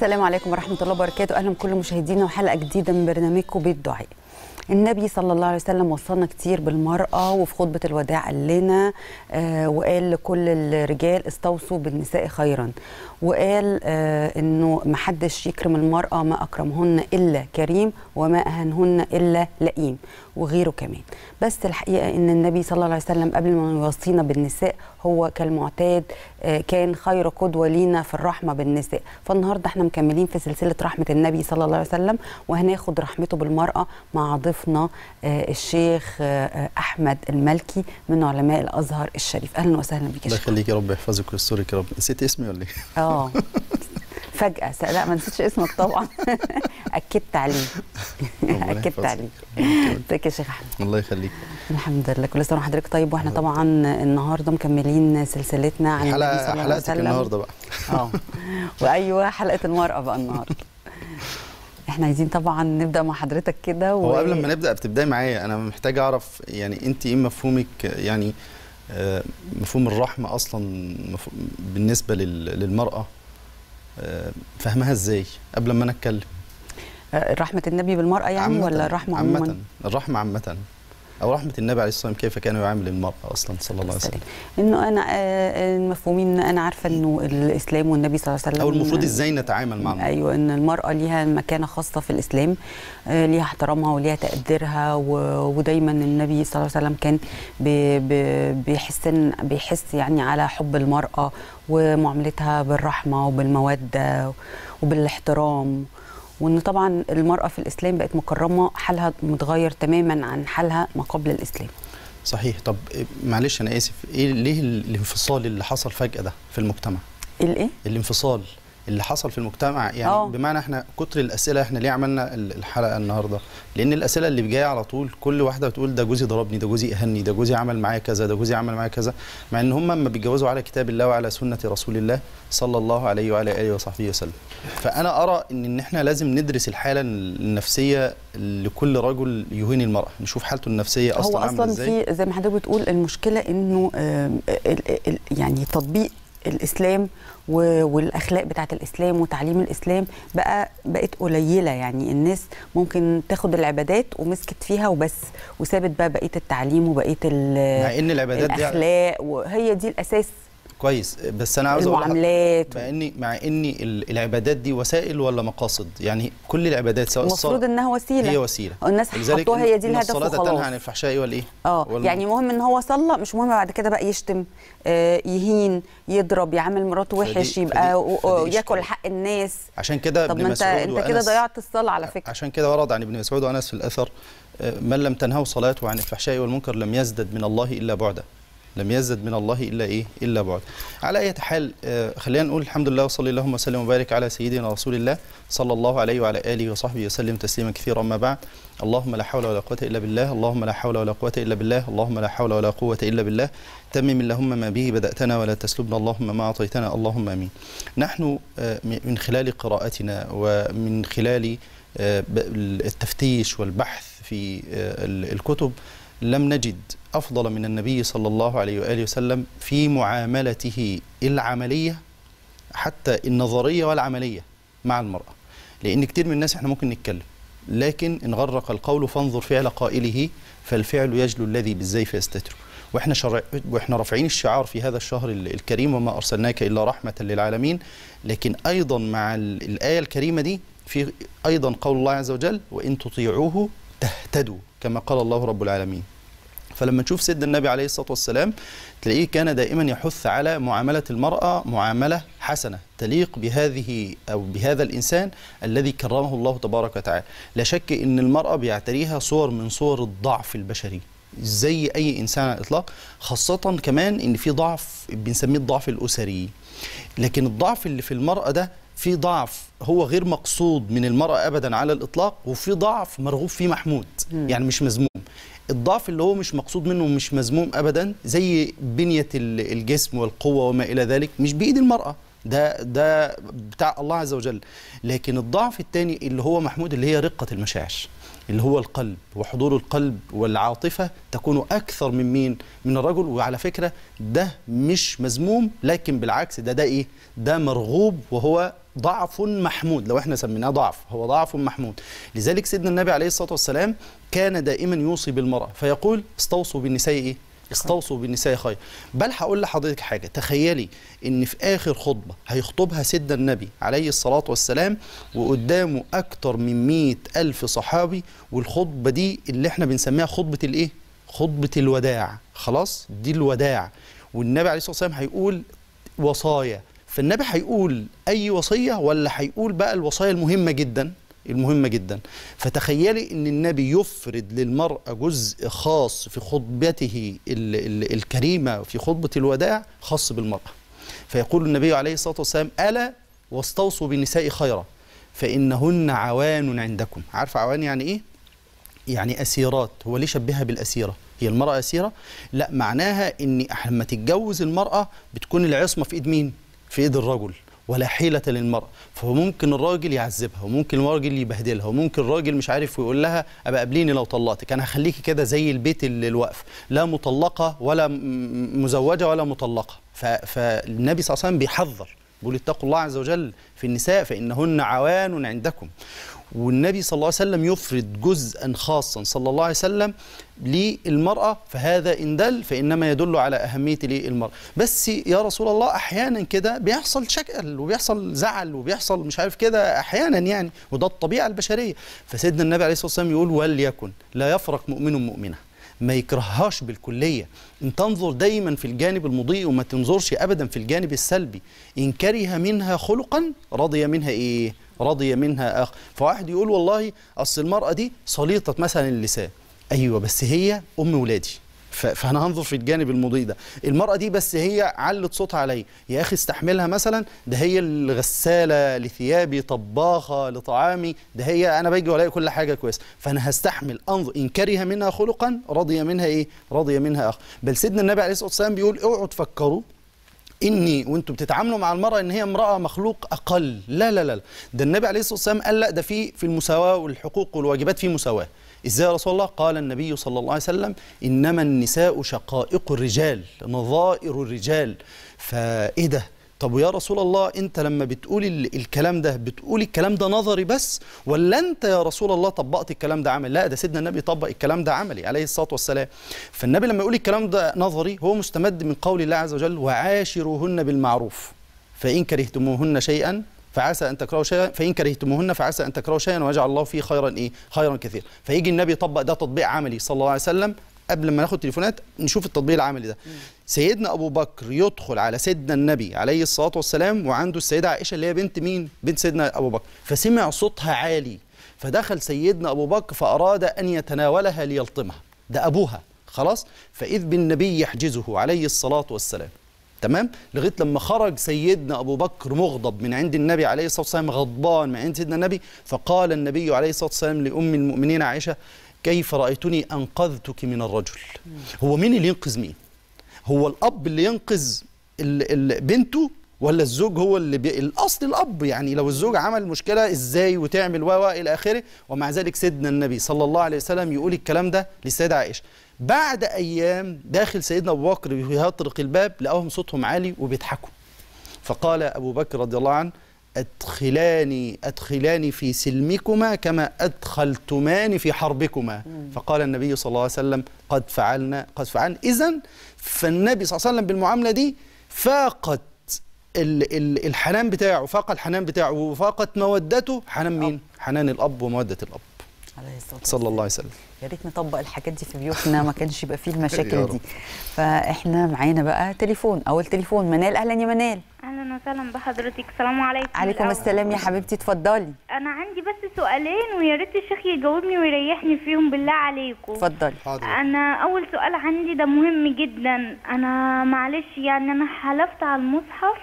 السلام عليكم ورحمة الله وبركاته. أهلا بكل مشاهدينا وحلقة جديدة من برنامجكم بيت دعاء. النبي صلى الله عليه وسلم وصلنا كتير بالمرأة، وفي خطبة الوداع قال لنا وقال لكل الرجال استوصوا بالنساء خيرا، وقال انه ما حدش يكرم المرأة ما اكرمهن الا كريم وما اهنهن الا لئيم، وغيره كمان. بس الحقيقة ان النبي صلى الله عليه وسلم قبل ما يوصينا بالنساء هو كالمعتاد كان خير قدوة لينا في الرحمة بالنساء. فالنهاردة احنا مكملين في سلسلة رحمة النبي صلى الله عليه وسلم، وهناخد رحمته بالمرأة مع ضيفنا الشيخ أحمد المالكي من علماء الأزهر الشريف. أهلا وسهلا بك. الله يخليك يا رب، يحفظك ويسترك يا رب. نسيت اسمي ولا ايه؟ فجأة. لا ما نسيتش اسمك طبعا. أكدت عليه. أكدت عليه. ازيك يا شيخ أحمد؟ الله يخليك. الحمد لله، كل سنة وحضرتك طيب. واحنا طبعا النهارده مكملين سلسلتنا عن النبي صلى الله عليه وسلم. حلقتك النهارده بقى. وأيوه حلقة المرأة بقى النهارده. احنا عايزين طبعا نبدأ مع حضرتك كده هو قبل ما نبدأ بتبدأي معايا، أنا محتاج أعرف يعني أنت إيه مفهومك، يعني مفهوم الرحمة أصلا بالنسبة للمرأة، فهمها إزاي قبل ما أنا أتكلم؟ رحمة النبي بالمرأة يعني ولا الرحمة عموما؟ الرحمة عامة، أو رحمة النبي عليه الصلاة والسلام كيف كان يعامل المرأة أصلا صلى الله عليه وسلم. إنه أنا المفهومين أنا عارفة إنه الإسلام والنبي صلى الله عليه وسلم، أو المفروض إزاي نتعامل مع المرأة. أيوه، إن المرأة ليها مكانة خاصة في الإسلام، ليها احترامها وليها تقديرها، ودايما النبي صلى الله عليه وسلم كان بيحس يعني على حب المرأة ومعاملتها بالرحمة وبالمودة وبالاحترام، وان طبعا المرأة في الإسلام بقت مكرمة، حالها متغير تماما عن حالها ما قبل الإسلام. صحيح. طب معلش أنا آسف، ليه الانفصال اللي حصل فجأة ده في المجتمع؟ الإيه؟ الانفصال اللي حصل في المجتمع، يعني بمعنى احنا كتر الأسئلة، احنا ليه عملنا الحلقة النهاردة؟ لأن الأسئلة اللي جاية على طول كل واحدة بتقول ده جوزي ضربني، ده جوزي أهني، ده جوزي عمل معايا كذا، ده جوزي عمل معايا كذا، مع ان هم ما بيتجوزوا على كتاب الله وعلى سنة رسول الله صلى الله عليه وعلى آله وصحبه وسلم. فأنا أرى ان احنا لازم ندرس الحالة النفسية لكل رجل يهين المرأة، نشوف حالته النفسية أصلا عاملة ازاي. هو أصلا في زي ما حضرتك بتقول المشكلة انه يعني تطبيق الإسلام والأخلاق بتاعة الإسلام وتعليم الإسلام بقت قليلة. يعني الناس ممكن تاخد العبادات ومسكت فيها وبس، وسابت بقى بقية التعليم وبقية مع إن العبادات الأخلاق وهي دي الأساس. كويس، بس انا عاوز اقول المعاملات مع ان العبادات دي وسائل ولا مقاصد؟ يعني كل العبادات سواء المفروض انها وسيله، هي وسيله، الناس حطوها هي دي الهدف وخلاص. الصلاه تنهى عن الفحشاء والايه؟ يعني مهم ان هو صلى، مش مهم بعد كده بقى يشتم، يهين، يضرب، يعامل مراته وحش، يبقى ياكل حق الناس. عشان كده طب ما انت كده ضيعت الصلاه على فكره. عشان كده ورد عن ابن مسعود وانس في الاثر: من لم تنهوا صلاته عن الفحشاء والمنكر لم يزدد من الله الا بعدا. لم يزدد من الله الا ايه؟ الا بعد. على اي حال، خلينا نقول الحمد لله، وصلي اللهم وسلم وبارك على سيدنا رسول الله صلى الله عليه وعلى اله وصحبه وسلم تسليما كثيرا. اما بعد، اللهم لا حول ولا قوه الا بالله، اللهم لا حول ولا قوه الا بالله، اللهم لا حول ولا قوه الا بالله. تمم اللهم ما به بداتنا ولا تسلبنا اللهم ما اعطيتنا، اللهم امين. نحن من خلال قراءتنا ومن خلال التفتيش والبحث في الكتب لم نجد أفضل من النبي صلى الله عليه وآله وسلم في معاملته العملية، حتى النظرية والعملية مع المرأة. لأن كتير من الناس احنا ممكن نتكلم، لكن إن غرق القول فانظر فعل قائله فالفعل يجلو الذي بالزيف يستتر. واحنا رافعين الشعار في هذا الشهر الكريم: وما أرسلناك إلا رحمة للعالمين. لكن أيضا مع الآية الكريمة دي في أيضا قول الله عز وجل: وإن تطيعوه تهتدوا كما قال الله رب العالمين. فلما نشوف سيدنا النبي عليه الصلاة والسلام تلاقيه كان دائما يحث على معاملة المرأة معاملة حسنة تليق بهذه أو بهذا الإنسان الذي كرمه الله تبارك وتعالى. لا شك أن المرأة بيعتريها صور من صور الضعف البشري زي أي إنسان على الإطلاق، خاصة كمان أن في ضعف بنسميه الضعف الأسري. لكن الضعف اللي في المرأة ده في ضعف هو غير مقصود من المرأة أبدا على الإطلاق، وفي ضعف مرغوب فيه محمود، يعني مش مذموم. الضعف اللي هو مش مقصود منه ومش مذموم ابدا زي بنية الجسم والقوة وما الى ذلك، مش بايد المرأة، ده بتاع الله عز وجل. لكن الضعف الثاني اللي هو محمود اللي هي رقة المشاعر، اللي هو القلب، وحضور القلب والعاطفة تكون أكثر من مين؟ من الرجل. وعلى فكرة ده مش مذموم، لكن بالعكس ده إيه؟ ده مرغوب، وهو ضعف محمود. لو احنا سميناه ضعف، هو ضعف محمود. لذلك سيدنا النبي عليه الصلاة والسلام كان دائما يوصي بالمرأة فيقول استوصوا بالنساء إيه؟ استوصوا بالنساء خير. بل هقول لحضرتك حاجة، تخيلي ان في اخر خطبة هيخطبها سيدنا النبي عليه الصلاة والسلام وقدامه اكتر من 100,000 صحابي، والخطبة دي اللي احنا بنسميها خطبة الايه؟ خطبة الوداع. خلاص دي الوداع، والنبي عليه الصلاة والسلام هيقول وصايا. فالنبي هيقول اي وصية ولا هيقول بقى الوصايا المهمة جدا؟ المهمة جدا. فتخيلي ان النبي يفرد للمرأة جزء خاص في خطبته الكريمة في خطبة الوداع خاص بالمرأة. فيقول النبي عليه الصلاة والسلام ألا واستوصوا بالنساء خيرا فإنهن عوان عندكم. عارف عوان يعني إيه؟ يعني أسيرات. هو ليه شبهها بالأسيرة؟ هي المرأة أسيرة؟ لا، معناها إن لما تتجوز المرأة بتكون العصمة في إيد مين؟ في إيد الرجل، ولا حيلة للمرأة. فهو ممكن الراجل يعذبها، وممكن الراجل يبهدلها، وممكن الراجل مش عارف ويقول لها أبقى قابليني لو طلقتك، أنا هخليكي كده زي البيت الوقف، لا مطلقة ولا مزوجة ولا مطلقة. فالنبي صلى الله عليه وسلم بيحذر، بيقول اتقوا الله عز وجل في النساء فإنهن عوان عندكم. والنبي صلى الله عليه وسلم يفرد جزءا خاصا صلى الله عليه وسلم للمرأة، فهذا إن دل فإنما يدل على أهمية المرأة. بس يا رسول الله أحيانا كده بيحصل شكل وبيحصل زعل وبيحصل مش عارف كده أحيانا يعني، وده الطبيعة البشرية. فسيدنا النبي عليه الصلاة والسلام يقول وليكن لا يفرق مؤمن مؤمنة، ما يكرههاش بالكلية، ان تنظر دايما في الجانب المضيء وما تنظرش أبدا في الجانب السلبي. إن كره منها خلقا رضي منها إيه؟ رضي منها آخر. فواحد يقول والله أصل المرأة دي سليطة مثلا اللسان، أيوة بس هي أم ولادي، فأنا هنظر في الجانب المضيء ده. المرأة دي بس هي علت صوتها علي، يا أخي استحملها مثلا، ده هي الغسالة لثيابي، طباخة لطعامي، ده هي أنا باجي ولاقي كل حاجة كويسة، فأنا هستحمل أنظر. إن كره منها خلقا رضي منها إيه؟ رضي منها آخر. بل سيدنا النبي عليه الصلاة والسلام بيقول اوعوا تفكروا إني وأنتم بتتعاملوا مع المرأة إن هي امرأة مخلوق أقل، لا لا لا، ده النبي عليه الصلاة والسلام قال لا، ده في المساواة والحقوق والواجبات في مساواة. إزاي يا رسول الله؟ قال النبي صلى الله عليه وسلم إنما النساء شقائق الرجال، نظائر الرجال. فإيه ده؟ طب يا رسول الله أنت لما بتقول الكلام ده بتقول الكلام ده نظري بس، ولا أنت يا رسول الله طبقت الكلام ده عملي؟ لا، ده سيدنا النبي طبق الكلام ده عملي عليه الصلاة والسلام. فالنبي لما يقول الكلام ده نظري هو مستمد من قول الله عز وجل وعاشروهن بالمعروف فإن كرهتموهن شيئا فعسى ان تكرهوا شيئا فان كرهتموهن فعسى ان تكرهوا شيئا ويجعل الله فيه خيرا ايه؟ خيرا كثيرا. فيجي النبي يطبق ده تطبيق عملي صلى الله عليه وسلم. قبل ما ناخد تليفونات نشوف التطبيق العملي ده. سيدنا ابو بكر يدخل على سيدنا النبي عليه الصلاه والسلام وعنده السيده عائشه اللي هي بنت مين؟ بنت سيدنا ابو بكر، فسمع صوتها عالي، فدخل سيدنا ابو بكر فاراد ان يتناولها ليلطمها، ده ابوها خلاص. فاذ بالنبي يحجزه عليه الصلاه والسلام، تمام، لغايه لما خرج سيدنا ابو بكر مغضب من عند النبي عليه الصلاه والسلام، غضبان من عند سيدنا النبي. فقال النبي عليه الصلاه والسلام لام المؤمنين عائشه كيف رايتني انقذتك من الرجل؟ هو مين اللي ينقذ مين؟ هو الاب اللي ينقذ بنته ولا الزوج هو اللي الاصل الاب؟ يعني لو الزوج عمل مشكله ازاي وتعمل الى اخره. ومع ذلك سيدنا النبي صلى الله عليه وسلم يقول الكلام ده للسيده عائشه. بعد ايام داخل سيدنا ابو بكر يطرق الباب لقاهم صوتهم عالي وبيضحكوا. فقال ابو بكر رضي الله عنه ادخلاني في سلمكما كما ادخلتماني في حربكما. فقال النبي صلى الله عليه وسلم قد فعلنا. اذن فالنبي صلى الله عليه وسلم بالمعامله دي فاقت الحنان بتاعه، فاق الحنان بتاعه وفاقت مودته. حنان مين؟ حنان الاب وموده الاب عليه الصلاة والسلام صلى الله عليه وسلم. يا ريت نطبق الحاجات دي في بيوتنا، ما كانش يبقى فيه المشاكل دي. فاحنا معانا بقى تليفون، اول تليفون. منال، اهلا يا منال. اهلا وسهلا بحضرتك. السلام عليكم. عليكم السلام يا حبيبتي، اتفضلي. انا عندي بس سؤالين ويا ريت الشيخ يجاوبني ويريحني فيهم بالله عليكم. اتفضلي. انا اول سؤال عندي ده مهم جدا. انا معلش يعني انا حلفت على المصحف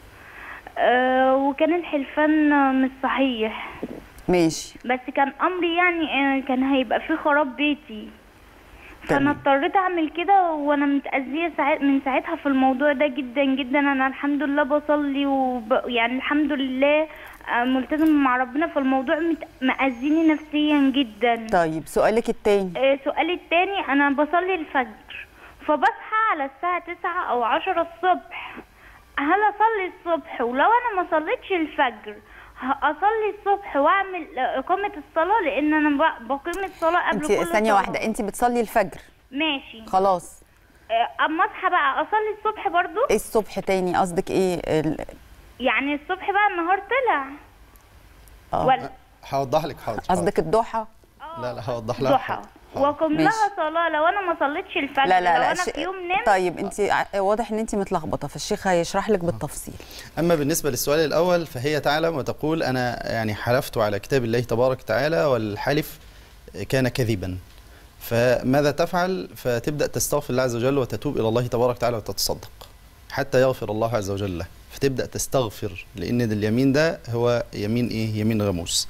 وكان الحلفان مش صحيح. ماشي. بس كان امري يعني كان هيبقى فيه خراب بيتي، فانا اضطريت اعمل كده، وانا متأذية من ساعتها في الموضوع ده جدا جدا. انا الحمد لله بصلي يعني الحمد لله ملتزمة مع ربنا، فالموضوع مأذيني نفسيا جدا. طيب سؤالك التاني. سؤالي التاني، انا بصلي الفجر فبصحى على الساعة 9 او 10 الصبح. هل اصلي الصبح ولو انا ما صليتش الفجر اصلي الصبح واعمل اقامة الصلاة؟ لان انا بقيم الصلاة قبل كل صلاة. ثانية واحدة، انت بتصلي الفجر ماشي خلاص، اما اصحى بقى اصلي الصبح برضو؟ ايه الصبح تاني قصدك ايه؟ يعني الصبح بقى النهار طلع ولا هوضح لك. حاضر. قصدك الضحى؟ لا هوضح لها. ضحى واقوم لها صلاه لو انا ما صليتش الفجر. لا لو انا في يوم نمت. طيب انت واضح ان انت متلخبطه، فالشيخ هيشرح لك بالتفصيل. اما بالنسبه للسؤال الاول فهي تعلم وتقول انا يعني حلفت على كتاب الله تبارك وتعالى والحلف كان كذبا، فماذا تفعل؟ فتبدا تستغفر الله عز وجل وتتوب الى الله تبارك وتعالى وتتصدق حتى يغفر الله عز وجل له، فتبدا تستغفر، لان اليمين ده هو يمين ايه؟ يمين غموس.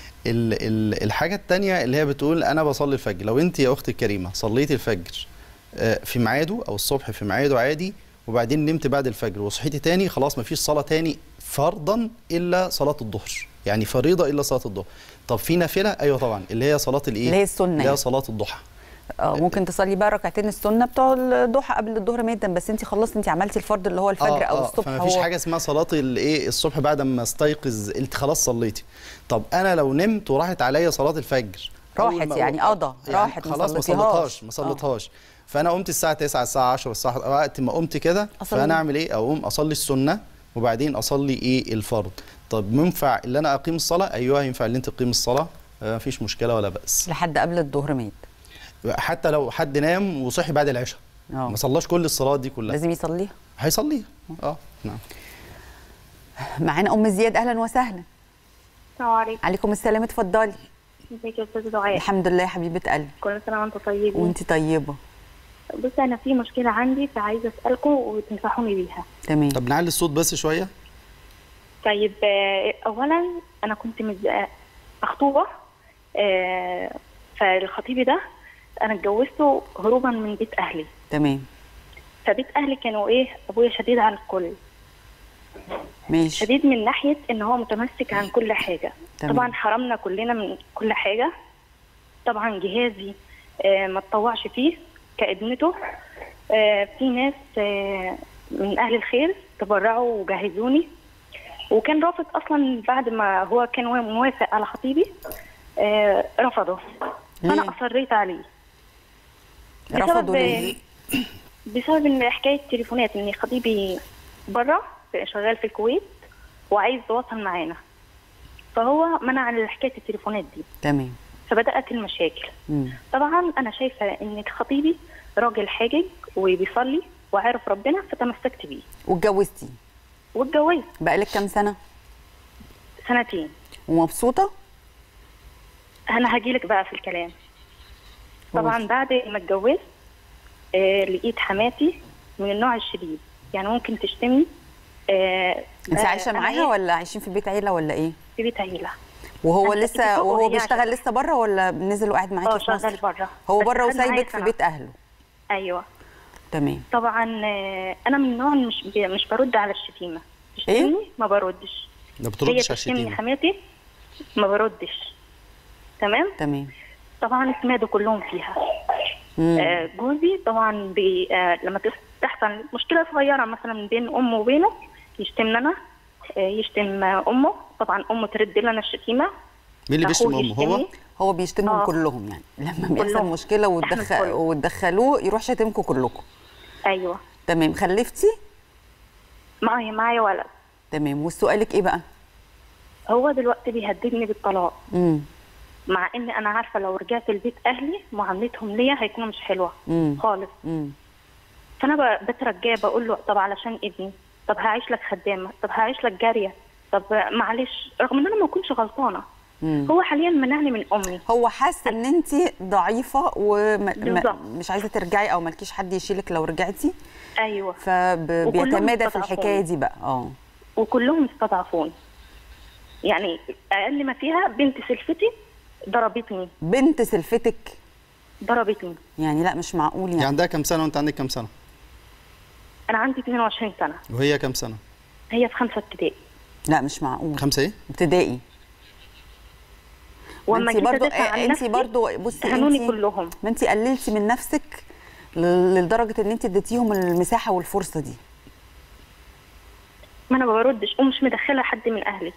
الحاجة التانية اللي هي بتقول أنا بصلي الفجر، لو أنت يا أختي الكريمة صليتي الفجر في ميعاده أو الصبح في ميعاده عادي، وبعدين نمت بعد الفجر وصحيتي تاني، خلاص مفيش صلاة تاني فرضا إلا صلاة الظهر، يعني فريضة إلا صلاة الظهر. طب في نافلة؟ أيوه طبعا، اللي هي صلاة الإيه؟ اللي هي السنة، اللي هي صلاة الضحى. ممكن تصلي بقى ركعتين السنه بتوع الضحى قبل الظهر ميدا، بس انت خلصتي، انت عملتي الفرض اللي هو الفجر او الصبح. فما فيش حاجه اسمها صلاه الايه الصبح بعد ما استيقظ انت خلاص صليتي. طب انا لو نمت وراحت عليا صلاه الفجر، راحت يعني قضى، يعني راحت خلاص ما صليتهاش فانا قمت الساعه 9 الساعه 10 الساعه وقت ما قمت كده، فانا اعمل ايه؟ اقوم اصلي السنه وبعدين اصلي ايه؟ الفرض. طب ينفع اللي انا اقيم الصلاه؟ ايوه ينفع اللي انت تقيم الصلاه، ما فيش مشكله ولا باس لحد قبل الظهر ميد. حتى لو حد نام وصحي بعد العشاء ما صلاش كل الصلاه دي كلها، لازم يصليها، هيصليها. نعم. معانا ام زياد، اهلا وسهلا. السلام عليكم. عليكم السلام، اتفضلي. ازيك يا استاذه دعاء؟ الحمد لله يا حبيبه قلبي. كل سنه وانت طيبه. وانت طيبه. بصي انا في مشكله عندي فعايزه اسالكم وتنصحوني بيها. تمام. طب نعلي الصوت بس شويه. طيب اولا انا كنت مخطوبه، فالخطيب ده انا اتجوزته هروبا من بيت اهلي. تمام. فبيت اهلي كانوا ايه؟ ابويا شديد على الكل. ماشي. شديد من ناحيه ان هو متمسك عن كل حاجه. تمام. طبعا حرمنا كلنا من كل حاجه. طبعا جهازي ما اتطوعش فيه كابنته. في ناس من اهل الخير تبرعوا وجهزوني، وكان رافض اصلا بعد ما هو كان موافق على خطيبي رفضه. انا اصريت عليه. رفضوا ليه؟ بسبب ان حكايه تليفونات، ان خطيبي بره شغال في الكويت وعايز يتواصل معانا، فهو منع حكايه التليفونات دي. تمام. فبدات المشاكل. طبعا انا شايفه ان خطيبي راجل حاجج وبيصلي وعارف ربنا، فتمسكت بيه. واتجوزتي؟ واتجوزت. بقالك كام سنه؟ 2 سنين. ومبسوطه؟ انا هجيلك بقى في الكلام. طبعا بعد ما اتجوزت لقيت حماتي من النوع الشديد، يعني ممكن تشتمني. انت عايشه معاها ولا عايشين في بيت عيله ولا ايه؟ في بيت عيله. وهو بيشتغل لسه بره ولا نزل وقاعد معاكي في مصر؟ شغال بره. هو بره وسايبك في بيت اهله؟ ايوه. تمام. طبعا انا من النوع مش برد على الشتيمه. تشتمني إيه؟ ما بردش. ما بتردش على الشتيمه؟ حماتي ما بردش. تمام. طبعا اسماده كلهم فيها. جوزي طبعا لما تحصل مشكله صغيره مثلا بين امه وبينه يشتمنا انا، يشتم امه. طبعا امه ترد لنا الشتيمه. مين اللي بيشتم امه؟ هو بيشتمهم كلهم، يعني لما بيحصل مشكله وتدخلوه يروح شاتمكم كلكم. ايوه. تمام. خلفتي؟ معايا ولد. تمام. وسؤالك ايه بقى؟ هو دلوقتي بيهددني بالطلاق. مع ان انا عارفه لو رجعت البيت اهلي معاملتهم ليا هيكونوا مش حلوه خالص. فانا بترجاه بقول له طب علشان ابني، طب هعيش لك خدامه، طب هعيش لك جاريه، طب معلش، رغم ان انا ما كنتش غلطانه. هو حاليا منعني من امي. هو حاسس ان انت ضعيفه ومش عايزه ترجعي او مالكيش حد يشيلك لو رجعتي. ايوه. فبيتمادى في الحكايه دي بقى. وكلهم استضعفوني. يعني اقل ما فيها بنت سلفتي ضربتني. بنت سلفتك؟ ضربتني. يعني لا مش معقول يعني. عندها كام سنه وانت عندك كام سنه؟ انا عندي 22 سنه. وهي كام سنه؟ هي في 5 ابتدائي. لا مش معقول. 5 ايه؟ ابتدائي. واما انت جيت برضو ادافع عن انت نفسي برضو بصي هنوني كلهم. ما انت قللتي من نفسك لدرجه ان انت اديتيهم المساحه والفرصه دي. ما انا ما بردش ومش مدخله حد من اهلي.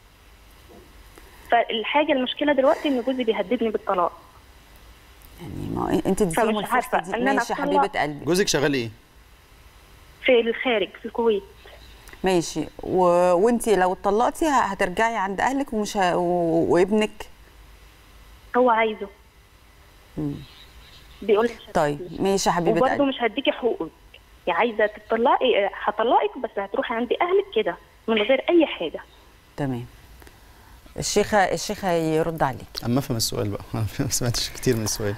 فالحاجه المشكله دلوقتي ان جوزي بيهددني بالطلاق. يعني ما انت اديتيهم الفرصه دي. ماشي يا حبيبه قلبي. جوزك شغال ايه؟ في الخارج في الكويت. ماشي وانت لو اتطلقتي هترجعي عند اهلك ومش وابنك هو عايزه. بيقول لي طيب ماشي يا حبيبه قلبي وبرضه مش هديكي حقوقك. يا عايزه تطلقي هطلقك بس هتروحي عند اهلك كده من غير اي حاجه. تمام. الشيخه يرد عليك. اما افهم السؤال بقى. انا ما سمعتش كتير من السؤال.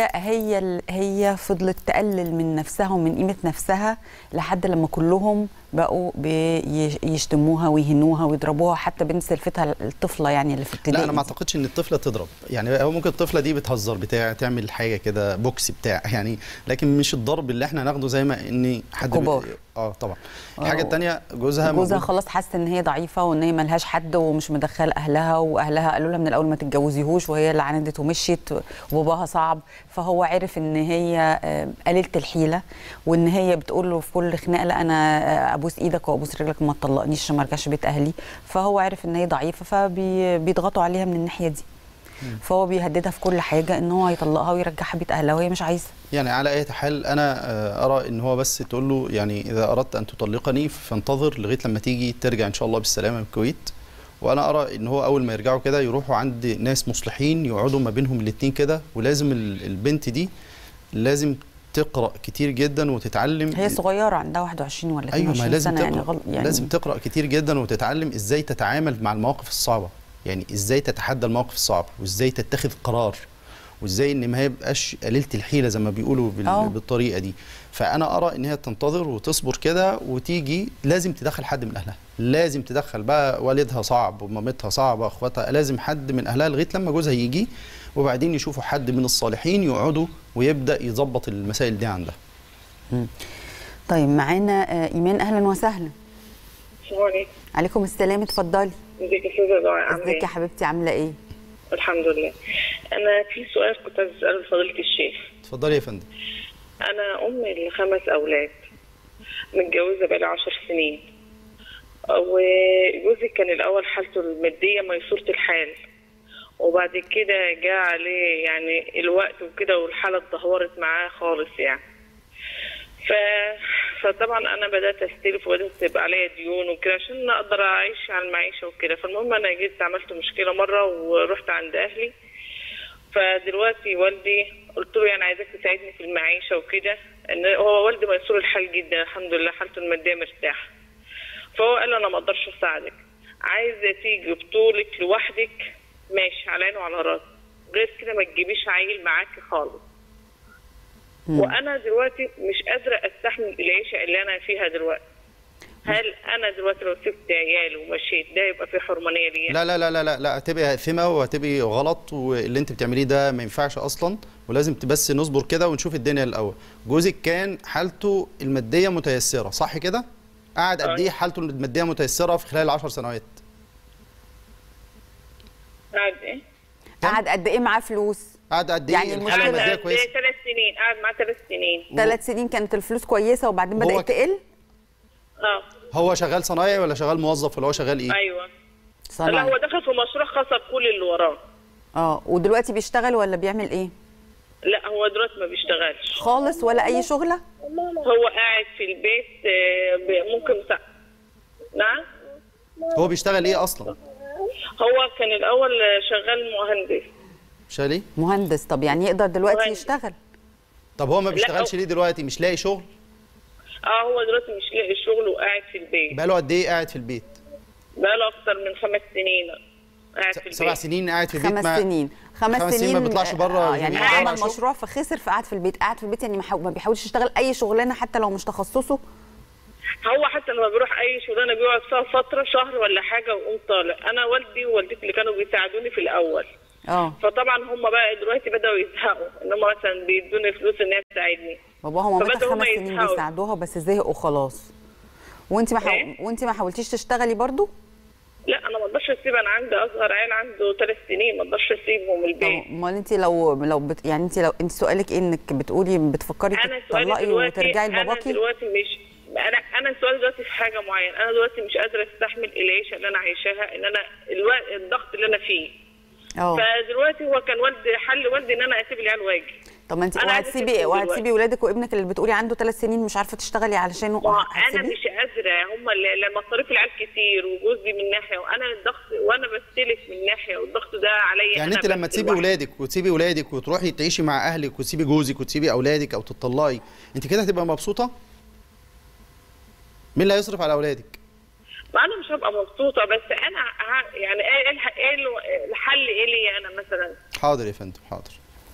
هي فضلت تقلل من نفسها ومن قيمه نفسها لحد لما كلهم بقوا بيشتموها ويهنوها ويضربوها، حتى بنت سلفتها الطفله يعني اللي في ابتدائي. لا انا ما اعتقدش ان الطفله تضرب، يعني هو ممكن الطفله دي بتهزر بتاع تعمل حاجه كده بوكس بتاع يعني، لكن مش الضرب اللي احنا ناخده زي ما ان حد كبار. طبعا. الحاجه الثانيه جوزها خلاص حاسه ان هي ضعيفه وان هي ملهاش حد ومش مدخله اهلها، واهلها قالوا لها من الاول ما تتجوزيهوش وهي اللي عندت ومشيت وباباها صعب، فهو عرف ان هي قليله الحيله وان هي بتقول له في كل خناقه لا انا ابوس ايدك وابوس رجلك ما تطلقنيش عشان ما ارجعش بيت اهلي، فهو عرف ان هي ضعيفه فبيضغطوا عليها من الناحيه دي. فهو بيهددها في كل حاجه ان هو هيطلقها ويرجعها بيت اهلها وهي مش عايزه. يعني على اي حال انا ارى ان هو بس تقول له يعني اذا اردت ان تطلقني فانتظر لغايه لما تيجي ترجع ان شاء الله بالسلامه من الكويت، وانا ارى ان هو اول ما يرجعوا كده يروحوا عند ناس مصلحين يقعدوا ما بينهم الاثنين كده، ولازم البنت دي لازم تقرا كتير جدا وتتعلم. هي صغيره عندها 21 ولا 22 سنه يعني لازم تقرا كتير جدا وتتعلم ازاي تتعامل مع المواقف الصعبه، يعني ازاي تتحدى المواقف الصعبه وازاي تتخذ قرار وازاي ان ما يبقاش قليله الحيله زي ما بيقولوا بالطريقه دي. فانا ارى ان هي تنتظر وتصبر كده وتيجي، لازم تدخل حد من اهلها، لازم تدخل بقى والدها صعب ومامتها صعبه اخواتها، لازم حد من اهلها لغايه لما جوزها يجي، وبعدين يشوفوا حد من الصالحين يقعدوا ويبدا يظبط المسائل دي عندها. طيب معانا ايمان، اهلا وسهلا. السلام عليكم. عليكم السلام، اتفضلي. ازيك يا استاذه دعاء؟ ازيك يا حبيبتي، عامله ايه؟ الحمد لله. انا في سؤال كنت عايزه اساله لفضيله الشيخ. اتفضلي يا فندم. انا ام ل5 اولاد، متجوزه بقالي 10 سنين، وجوزي كان الاول حالته الماديه ميسوره الحال، وبعد كده جاء عليه يعني الوقت وكده والحاله اتدهورت معاه خالص يعني. فطبعا انا بدات استلف وبدات تبقى عليا ديون وكده عشان اقدر اعيش على المعيشه وكده. فالمهم انا جيت عملت مشكله مره ورحت عند اهلي. فدلوقتي والدي قلت له يعني عايزاك تساعدني في المعيشه وكده، ان هو والدي ميسور الحال جدا الحمد لله، حالته الماديه مرتاحه. فهو قال انا ما اقدرش اساعدك، عايزه تيجي بطولك لوحدك ماشي على عيني وعلى راسي، غير كده ما تجيبيش عيل معاكي خالص. وانا دلوقتي مش قادره استحمل العيشه اللي انا فيها دلوقتي. هل انا دلوقتي لو سبت عيالي ومشيت ده يبقى في حرمانيه ليا؟ لا لا لا لا لا، هتبقي آثمة وهتبقي غلط، واللي انت بتعمليه ده ما ينفعش اصلا، ولازم بس نصبر كده ونشوف الدنيا الاول. جوزك كان حالته الماديه متيسره صح كده؟ قعد قد ايه حالته الماديه متيسره في خلال 10 سنوات؟ قعد ايه؟ قعد قد ايه معاه فلوس؟ قعد قد ايه؟ يعني المشكله 3 سنين، قعد معاه 3 سنين. 3 سنين كانت الفلوس كويسه وبعدين بدات تقل؟ هو شغال صنايعي ولا شغال موظف ولا هو شغال ايه؟ ايوه صنايعي. لا هو دخل في مشروع خاص بكل اللي وراه. ودلوقتي بيشتغل ولا بيعمل ايه؟ لا هو دلوقتي ما بيشتغلش خالص ولا اي شغله؟ هو قاعد في البيت ممكن نعم. هو بيشتغل ايه اصلا؟ هو كان الاول شغال مهندس. شغال ايه؟ مهندس. طب يعني يقدر دلوقتي مهندس. يشتغل؟ طب هو ما بيشتغلش ليه دلوقتي؟ مش لاقي شغل؟ هو دلوقتي مش لاقي شغل وقاعد في البيت. بقاله قد ايه قاعد في البيت؟ بقاله اكتر من 5 سنين قاعد في البيت. 7 سنين قاعد في البيت. 5 سنين. 5 سنين ما بيطلعش بره. يعني عمل مشروع فخسر فقعد في البيت. قاعد في البيت يعني ما بيحاولش يشتغل اي شغلانه حتى لو مش تخصصه؟ هو حتى لما بيروح اي شغلانه بيقعد فيها فتره شهر ولا حاجه ويقوم طالع. انا والدي ووالدتي اللي كانوا بيساعدوني في الاول فطبعا هم بقى دلوقتي بداوا يزهقوا ان هم مثلا بيدوني فلوس ان هي تساعدني. باباها ومامتها 5 سنين بيساعدوها بس زهقوا خلاص. وانت ما حاولتيش تشتغلي برضو؟ لا انا ما اقدرش اسيب، انا عندي اصغر عيل عنده 3 سنين، ما اقدرش اسيبه من البيت. امال انت يعني انت سؤالك ايه؟ انك بتقولي بتفكري تطلقي وترجعي لباباكي؟ انا دلوقتي مش انا سؤالي دلوقتي في حاجه معينه، انا دلوقتي مش قادره استحمل العيشه اللي انا عايشاها، ان انا الضغط اللي انا فيه. فدلوقتي هو كان حل والدي ان انا اسيب العيال واجي. طب ما انت وهتسيبي ولادك وابنك اللي بتقولي عنده 3 سنين مش عارفه تشتغلي علشانه؟ انا مش قادره، هم مصاريف العيال كتير وجوزي من ناحيه وانا الضغط وانا بستلف من ناحيه والضغط ده عليا. يعني انت لما تسيبي ولادك وتروحي تعيشي مع اهلك وتسيبي جوزك وتسيبي اولادك او تطلقي، انت كده هتبقى مبسوطه؟ مين اللي هيصرف على اولادك؟ ما انا مش هبقى مبسوطه، بس انا يعني ايه الحل ايه لي انا مثلا؟ حاضر يا فندم، حاضر.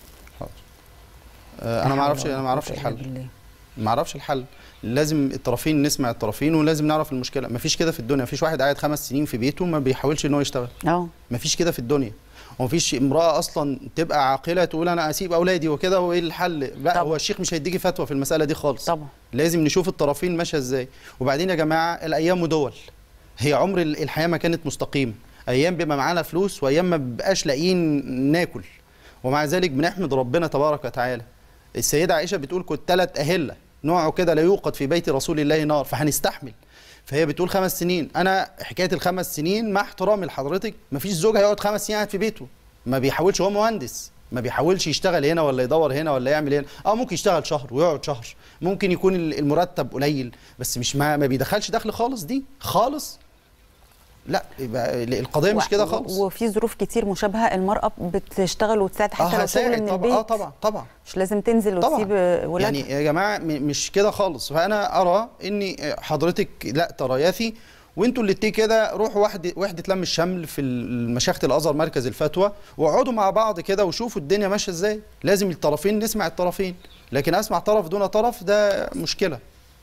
انا ما اعرفش الحل. ما اعرفش الحل. لازم الطرفين نسمع الطرفين ولازم نعرف المشكله. ما فيش كده في الدنيا، ما فيش واحد قاعد 5 سنين في بيته ما بيحاولش ان هو يشتغل. ما فيش كده في الدنيا. وما فيش امراه اصلا تبقى عاقله تقول انا اسيب اولادي وكده وايه الحل. لا، هو الشيخ مش هيديكي فتوى في المساله دي خالص. طبعا لازم نشوف الطرفين ماشيه ازاي. وبعدين يا جماعه الايام ودول، هي عمر الحياه ما كانت مستقيمه. ايام بيبقى معانا فلوس وايام ما بيبقاش لاقيين ناكل، ومع ذلك بنحمد ربنا تبارك وتعالى. السيدة عائشة بتقول كنت 3 أهلة نوعه كده لا يوقد في بيت رسول الله نار، فهنستحمل. فهي بتقول 5 سنين. أنا حكاية ال5 سنين مع احترامي لحضرتك، مفيش زوج هيقعد 5 سنين قاعد في بيته ما بيحاولش. هو مهندس ما بيحاولش يشتغل هنا ولا يدور هنا ولا يعمل هنا. ممكن يشتغل شهر ويقعد شهر، ممكن يكون المرتب قليل بس مش ما بيدخلش دخل خالص دي خالص. لا، يبقى القضيه مش كده خالص. وفي ظروف كتير مشابهه المراه بتشتغل وتساعد حتى لو شغل من البيت. طبعا مش لازم تنزل وتسيب ولادها. يعني يا جماعه مش كده خالص. فانا ارى ان حضرتك لا تريثي، وانتوا اللي كده روحوا وحده لم الشمل في مشيخه الازهر مركز الفتوى واقعدوا مع بعض كده وشوفوا الدنيا ماشيه ازاي. لازم الطرفين نسمع الطرفين، لكن اسمع طرف دون طرف ده مشكله.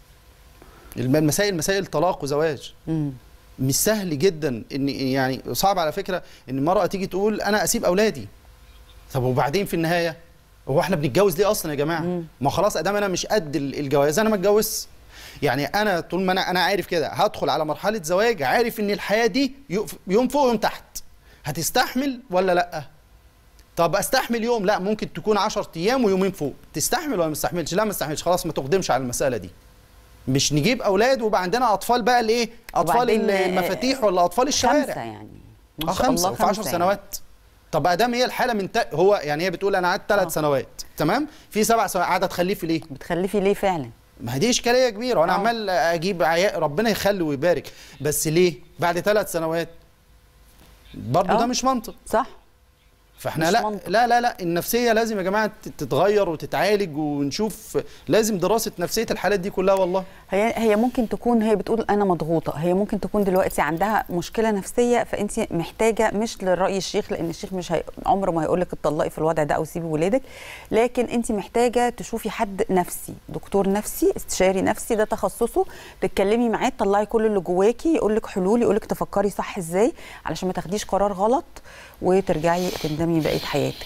مسائل طلاق وزواج مش سهل جدا. ان يعني صعب على فكره ان المراه تيجي تقول انا اسيب اولادي. طب وبعدين في النهايه هو احنا بنتجوز ليه اصلا يا جماعه؟ ما خلاص ادام انا مش قد الجواز انا ما اتجوزش. يعني انا طول ما انا عارف كده هدخل على مرحله زواج، عارف ان الحياه دي يوم فوق ويوم تحت. هتستحمل ولا لا؟ طب استحمل يوم، لا ممكن تكون 10 ايام ويومين فوق. تستحمل ولا ما تستحملش؟ لا ما تستحملش، خلاص ما تقدمش على المساله دي. مش نجيب اولاد ويبقى عندنا اطفال بقى الايه؟ اطفال المفاتيح ولا اطفال الشوارع. 5 يعني 5 في 10 سنوات. طب ادام هي الحاله من هو يعني هي بتقول انا قعدت 3 سنوات تمام، في 7 سنوات قاعده تخلفي ليه؟ بتخلفي ليه فعلا؟ ما دي اشكاليه كبيره. وانا عمال اجيب ربنا يخلي ويبارك، بس ليه بعد 3 سنوات؟ برضه ده مش منطق. صح. فاحنا لا النفسيه لازم يا جماعه تتغير وتتعالج، ونشوف لازم دراسه نفسيه الحالات دي كلها. والله هي ممكن تكون هي بتقول انا مضغوطه، هي ممكن تكون دلوقتي عندها مشكله نفسيه، فانت محتاجه مش للراي الشيخ، لان الشيخ مش عمره ما هيقول لك اتطلقي في الوضع ده او سيبي ولادك، لكن انت محتاجه تشوفي حد نفسي، دكتور نفسي، استشاري نفسي ده تخصصه، تتكلمي معاه تطلعي كل اللي جواكي، يقول لك حلول، يقول لك تفكري صح ازاي علشان ما تاخديش قرار غلط وترجعي تندمي بقيه حياتك.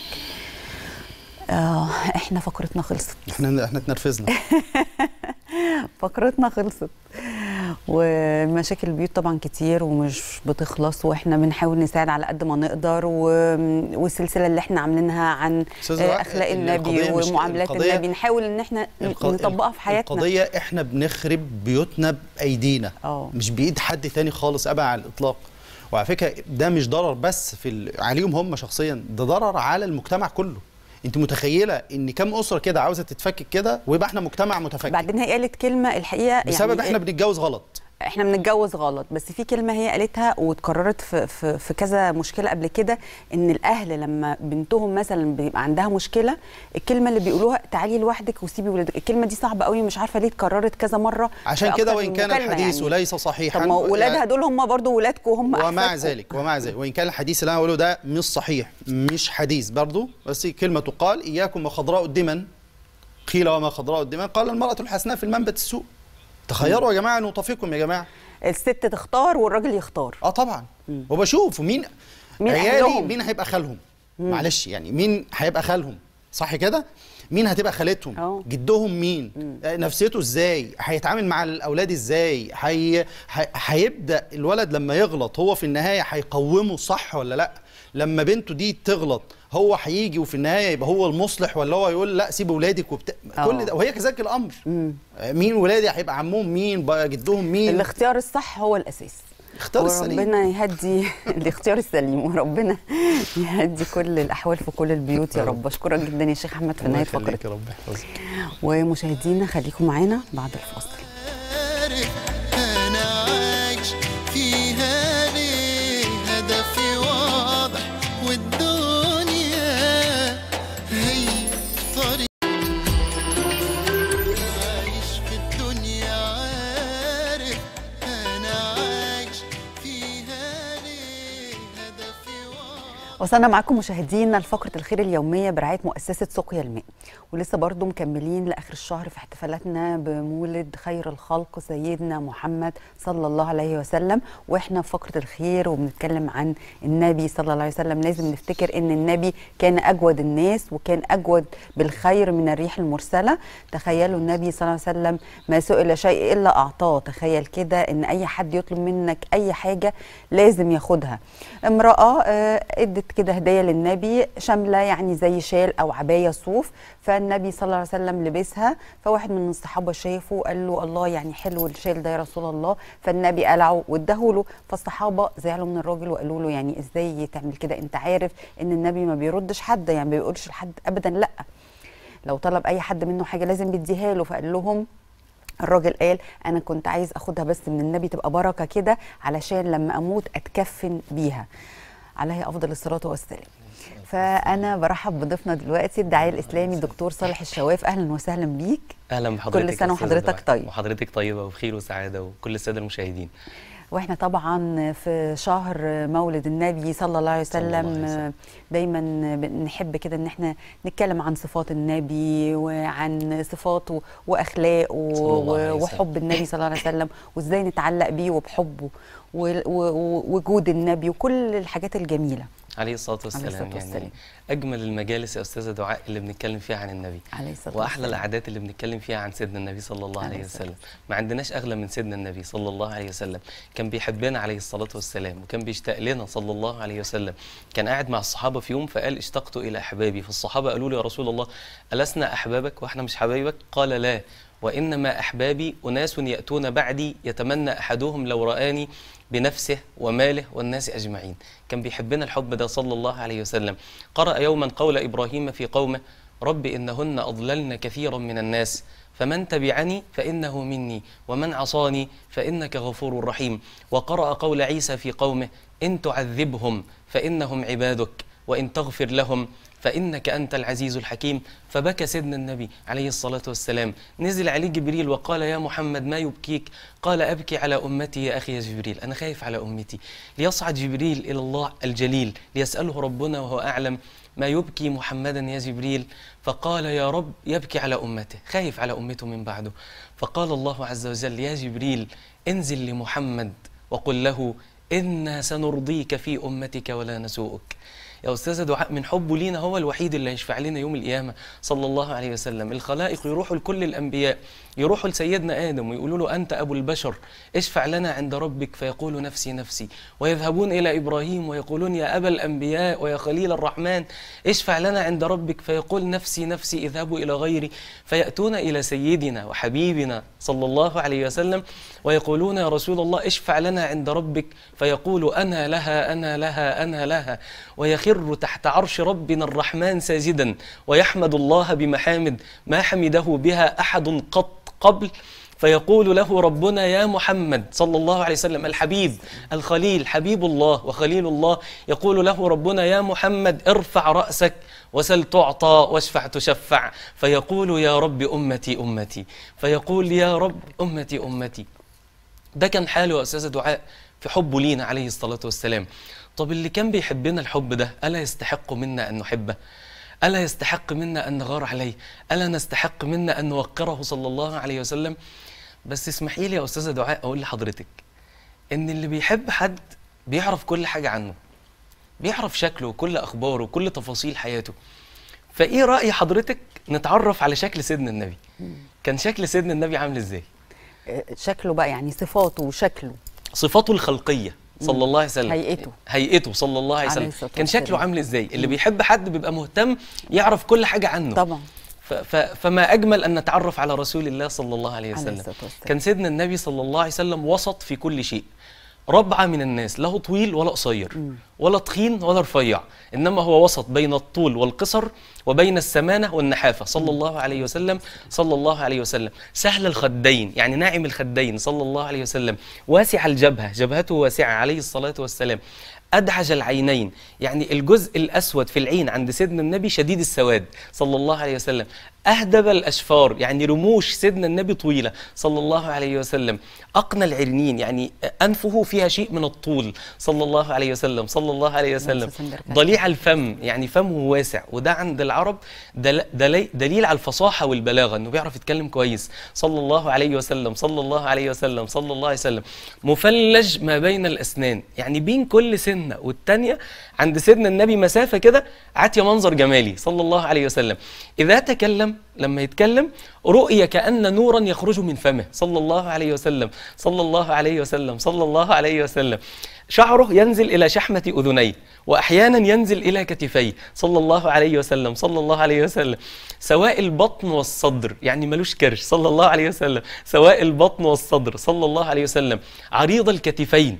احنا فقرتنا خلصت. احنا اتنرفزنا. فقرتنا خلصت. ومشاكل البيوت طبعا كتير ومش بتخلص، واحنا بنحاول نساعد على قد ما نقدر، والسلسله اللي احنا عاملينها عن اخلاق النبي ومعاملات النبي نحاول ان احنا نطبقها في حياتنا. القضيه احنا بنخرب بيوتنا بايدينا، مش بايد حد تاني خالص ابدا على الاطلاق. وعلى فكره ده مش ضرر بس عليهم هم شخصيا، ده ضرر على المجتمع كله. انت متخيله ان كم اسره كده عاوزه تتفكك كده ويبقى احنا مجتمع متفكك؟ بعدين هي قالت كلمه الحقيقه بسبب يعني احنا بنتجوز غلط. احنا بنتجوز غلط، بس في كلمه هي قالتها واتكررت في كذا مشكله قبل كده، ان الاهل لما بنتهم مثلا بيبقى عندها مشكله، الكلمه اللي بيقولوها تعالي لوحدك وسيبي ولادك، الكلمه دي صعبه قوي، مش عارفه ليه اتكررت كذا مره. عشان كده وان كان الحديث يعني ليس صحيحا، طب ما ولادها دول هم برضو ولادكم وهم ومع ذلك وان كان الحديث اللي انا بقوله ده مش صحيح، مش حديث برضو، بس كلمه تقال اياكم وخضراء الدمن، قيل وما خضراء الدمن، قال المراه الحسناء في المنبت السوء. تخيروا يا جماعه نوطفكم يا جماعه. الست تختار والراجل يختار. طبعا. وبشوف مين عيالي، مين هيبقى خالهم، معلش يعني مين هيبقى خالهم؟ صح كده؟ مين هتبقى خالتهم؟ جدهم مين؟ نفسيته ازاي؟ هيتعامل مع الاولاد ازاي؟ هيبدا الولد لما يغلط هو في النهايه هيقومه صح ولا لا؟ لما بنته دي تغلط هو هيجي وفي النهايه يبقى هو المصلح، ولا هو يقول لا سيب ولادك كل ده؟ وهي كذلك الامر. مين ولادي؟ هيبقى عمهم مين؟ بقى جدهم مين؟ الاختيار الصح هو الاساس. اختيار السليم. وربنا يهدي الاختيار السليم، وربنا يهدي كل الاحوال في كل البيوت يا رب. اشكرك جدا يا شيخ احمد في نهايه فقرتنا. ربنا يحفظك. ومشاهدينا خليكم معانا بعد الفاصل. انا عايش فيها ليه؟ هدفي واضح والدنيا هي طريق. عايش في الدنيا عارف انا عايش فيها ليه؟ هدفي واضح. وصلنا معاكم مشاهدينا لفقرة الخير اليومية برعاية مؤسسة سقيا الماء، ولسه برضو مكملين لآخر الشهر في احتفالاتنا بمولد خير الخلق سيدنا محمد صلى الله عليه وسلم. واحنا في فقرة الخير وبنتكلم عن النبي صلى الله عليه وسلم، لازم نفتكر ان النبي كان أجود الناس وكان أجود بالخير من الريح المرسلة. تخيلوا النبي صلى الله عليه وسلم ما سئل شيء إلا أعطاه. تخيل كده ان أي حد يطلب منك أي حاجة لازم ياخدها. امرأة ادت كده هدية للنبي شاملة يعني زي شال أو عباية صوف، فالنبي صلى الله عليه وسلم لبسها. فواحد من الصحابه شافه قال له الله يعني حلو الشال ده يا رسول الله، فالنبي قلعه واداهوله. فالصحابه زعلوا من الراجل وقالوا له يعني ازاي تعمل كده؟ انت عارف ان النبي ما بيردش حد، يعني ما بيقولش لحد ابدا لا، لو طلب اي حد منه حاجه لازم بيديها له. فقال لهم الراجل قال انا كنت عايز اخدها بس من النبي تبقى بركه كده علشان لما اموت اتكفن بيها عليه افضل الصلاه والسلام. فأنا برحب بضيفنا دلوقتي الداعية الإسلامي الدكتور صالح الشواف. أهلا وسهلا بيك. أهلا بحضرتك. كل سنة وحضرتك طيب. وحضرتك طيبة وبخير وسعادة وكل السادة المشاهدين. واحنا طبعا في شهر مولد النبي صلى الله عليه وسلم دايما نحب كده ان احنا نتكلم عن صفات النبي وعن صفاته واخلاقه وحب النبي صلى الله عليه وسلم وازاي نتعلق بيه وبحبه ووجود النبي وكل الحاجات الجميله عليه الصلاة والسلام. يعني أجمل المجالس يا أستاذة دعاء اللي بنتكلم فيها عن النبي عليه الصلاة والسلام، وأحلى العادات اللي بنتكلم فيها عن سيدنا النبي صلى الله عليه وسلم. ما عندناش أغلى من سيدنا النبي صلى الله عليه وسلم. كان بيحبنا عليه الصلاة والسلام وكان بيشتاق لنا صلى الله عليه وسلم. كان قاعد مع الصحابة في يوم فقال اشتقت إلى أحبابي، فالصحابة قالوا له يا رسول الله ألسنا أحبابك وإحنا مش حبايبك؟ قال لا، وإنما أحبابي أناس يأتون بعدي يتمنى أحدهم لو رآني بنفسه وماله والناس أجمعين. كان بيحبنا الحب ده صلى الله عليه وسلم. قرأ يوما قول إبراهيم في قومه رب إنهن أضللن كثيرا من الناس فمن تبعني فإنه مني ومن عصاني فإنك غفور رحيم. وقرأ قول عيسى في قومه إن تعذبهم فإنهم عبادك وإن تغفر لهم فإنك أنت العزيز الحكيم. فبكى سيدنا النبي عليه الصلاة والسلام. نزل عليه جبريل وقال يا محمد ما يبكيك؟ قال أبكي على أمتي يا أخي يا جبريل، أنا خايف على أمتي. ليصعد جبريل إلى الله الجليل ليسأله ربنا وهو أعلم ما يبكي محمدا يا جبريل؟ فقال يا رب يبكي على أمته، خايف على أمته من بعده. فقال الله عز وجل يا جبريل انزل لمحمد وقل له إنا سنرضيك في أمتك ولا نسوءك. يا أستاذة دعاء من حبه لينا هو الوحيد اللي هيشفع لنا يوم القيامة صلى الله عليه وسلم. الخلائق يروحوا لكل الأنبياء، يروحوا لسيدنا آدم ويقولوا له أنت أبو البشر اشفع لنا عند ربك فيقول نفسي نفسي، ويذهبون إلى إبراهيم ويقولون يا أبا الأنبياء ويا خليل الرحمن اشفع لنا عند ربك فيقول نفسي نفسي اذهبوا إلى غيري، فيأتون إلى سيدنا وحبيبنا صلى الله عليه وسلم ويقولون يا رسول الله اشفع لنا عند ربك فيقول أنا لها أنا لها أنا لها، ويخر تحت عرش ربنا الرحمن ساجدا ويحمد الله بمحامد ما حمده بها أحد قط قبل، فيقول له ربنا يا محمد صلى الله عليه وسلم الحبيب الخليل حبيب الله وخليل الله، يقول له ربنا يا محمد ارفع رأسك وسل تعطى واشفع تشفع، فيقول يا رب أمتي أمتي، فيقول يا رب أمتي أمتي. ده كان حاله يا أستاذة دعاء في حبه لينا عليه الصلاة والسلام. طب اللي كان بيحبنا الحب ده ألا يستحق منا أن نحبه؟ ألا يستحق منا أن نغار عليه؟ ألا نستحق منا أن نوقره صلى الله عليه وسلم؟ بس اسمحي لي يا أستاذة دعاء أقول لحضرتك إن اللي بيحب حد بيعرف كل حاجة عنه، بيعرف شكله وكل اخباره وكل تفاصيل حياته. فايه راي حضرتك نتعرف على شكل سيدنا النبي؟ كان شكل سيدنا النبي عامل ازاي؟ شكله بقى يعني صفاته وشكله، صفاته الخلقيه صلى الله عليه وسلم، هيئته صلى الله عليه وسلم كان شكله عامل ازاي؟ اللي بيحب حد بيبقى مهتم يعرف كل حاجه عنه طبعا. فما اجمل ان نتعرف على رسول الله صلى الله عليه وسلم. كان سيدنا النبي صلى الله عليه وسلم وسط في كل شيء، ربعه من الناس، لا طويل ولا قصير ولا تخين ولا رفيع، انما هو وسط بين الطول والقصر وبين السمانه والنحافه صلى الله عليه وسلم. صلى الله عليه وسلم سهل الخدين، يعني ناعم الخدين صلى الله عليه وسلم، واسع الجبهه، جبهته واسعه عليه الصلاه والسلام، أدعج العينين، يعني الجزء الأسود في العين عند سيدنا النبي شديد السواد صلى الله عليه وسلم، أهدب الأشفار، يعني رموش سيدنا النبي طويلة صلى الله عليه وسلم، أقنى العرنين، يعني أنفه فيها شيء من الطول صلى الله عليه وسلم صلى الله عليه وسلم، ضليع الفم، يعني فمه واسع، وده عند العرب دليل على الفصاحة والبلاغة، إنه بيعرف يتكلم كويس صلى الله عليه وسلم صلى الله عليه وسلم صلى الله عليه وسلم. مفلج ما بين الأسنان، يعني بين كل سنة والتانية عند سيدنا النبي مسافة كده عاتية منظر جمالي صلى الله عليه وسلم. إذا تكلم، لما يتكلم رؤي كأن نورا يخرج من فمه صلى الله عليه وسلم صلى الله عليه وسلم صلى الله عليه وسلم. شعره ينزل إلى شحمة أذنيه، وأحيانا ينزل إلى كتفيه صلى الله عليه وسلم صلى الله عليه وسلم. سواء البطن والصدر، يعني ملوش كرش صلى الله عليه وسلم، سواء البطن والصدر صلى الله عليه وسلم. عريض الكتفين،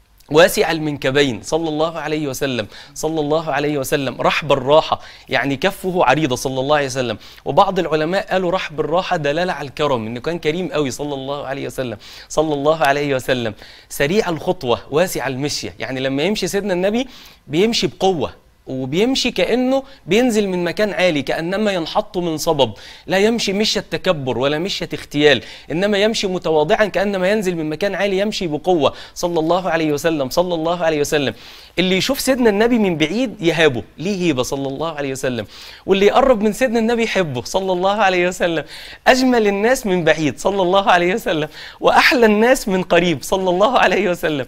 واسع المنكبين صلى الله عليه وسلم صلى الله عليه وسلم. رحب الراحة، يعني كفه عريضة صلى الله عليه وسلم، وبعض العلماء قالوا رحب الراحة دلالة على الكرم، انه كان كريم قوي صلى الله عليه وسلم صلى الله عليه وسلم. سريع الخطوة، واسع المشية، يعني لما يمشي سيدنا النبي بيمشي بقوة، وبيمشي كأنه بينزل من مكان عالي، كأنما ينحط من صبب، لا يمشي مشية تكبر ولا مشية اختيال، إنما يمشي متواضعا كأنما ينزل من مكان عالي، يمشي بقوة صلى الله عليه وسلم صلى الله عليه وسلم. اللي يشوف سيدنا النبي من بعيد يهابه، ليه هيبة صلى الله عليه وسلم، واللي يقرب من سيدنا النبي يحبه صلى الله عليه وسلم. أجمل الناس من بعيد صلى الله عليه وسلم، وأحلى الناس من قريب صلى الله عليه وسلم.